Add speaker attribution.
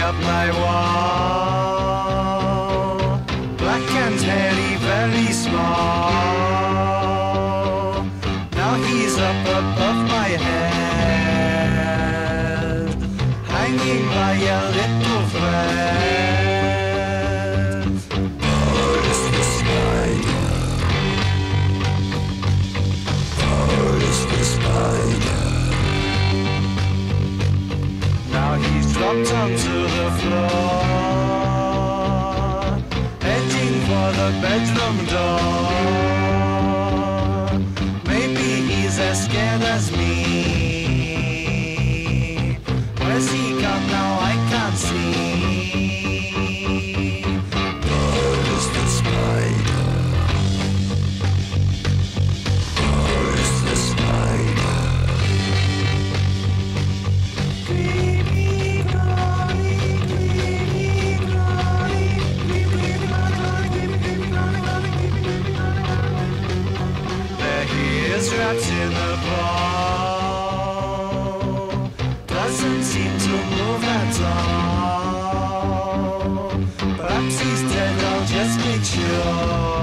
Speaker 1: up my wall. Black and hairy, very small. Now he's up above my head, hanging by a little thread. Oh, it's the spider. Oh, it's the spider. Now he's dropped onto the floor, heading for the bedroom door. Maybe he's as scared as me. Where's he gone now? I can't see. Oh, it's the spider. Oh, it's the spider. Trapped in a ball, doesn't seem to move at all. Perhaps he's dead, I'll just make sure.